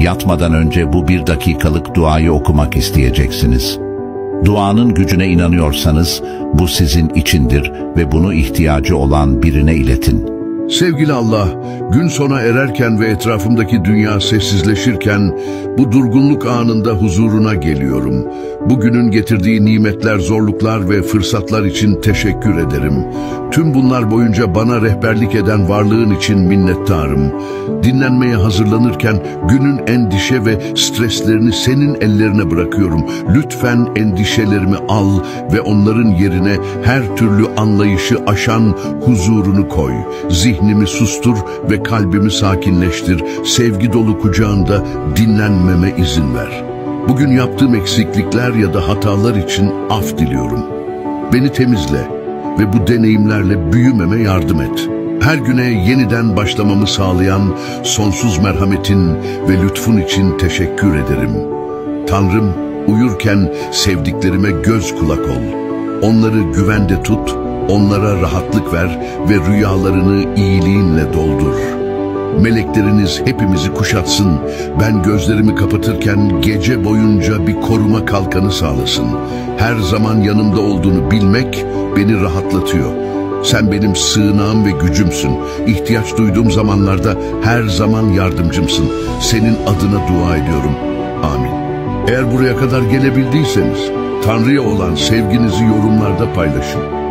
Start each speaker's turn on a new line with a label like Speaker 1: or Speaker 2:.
Speaker 1: Yatmadan önce bu 1 dakikalık duayı okumak isteyeceksiniz. Duanın gücüne inanıyorsanız bu sizin içindir ve bunu ihtiyacı olan birine iletin.
Speaker 2: Sevgili Allah, gün sona ererken ve etrafımdaki dünya sessizleşirken bu durgunluk anında huzuruna geliyorum. Bugünün getirdiği nimetler, zorluklar ve fırsatlar için teşekkür ederim. Tüm bunlar boyunca bana rehberlik eden varlığın için minnettarım. Dinlenmeye hazırlanırken günün endişe ve streslerini senin ellerine bırakıyorum. Lütfen endişelerimi al ve onların yerine her türlü anlayışı aşan huzurunu koy. Zihnimi sustur ve kalbimi sakinleştir. Sevgi dolu kucağında dinlenmeme izin ver. Bugün yaptığım eksiklikler ya da hatalar için af diliyorum. Beni temizle ve bu deneyimlerle büyümeme yardım et. Her güne yeniden başlamamı sağlayan sonsuz merhametin ve lütfun için teşekkür ederim. Tanrım, uyurken sevdiklerime göz kulak ol. Onları güvende tut, onlara rahatlık ver ve rüyalarını iyiliğinle doldur. Melekleriniz hepimizi kuşatsın. Ben gözlerimi kapatırken gece boyunca bir koruma kalkanı sağlasın. Her zaman yanımda olduğunu bilmek beni rahatlatıyor. Sen benim sığınağım ve gücümsün. İhtiyaç duyduğum zamanlarda her zaman yardımcımsın. Senin adına dua ediyorum. Amin. Eğer buraya kadar gelebildiyseniz, Tanrı'ya olan sevginizi yorumlarda paylaşın.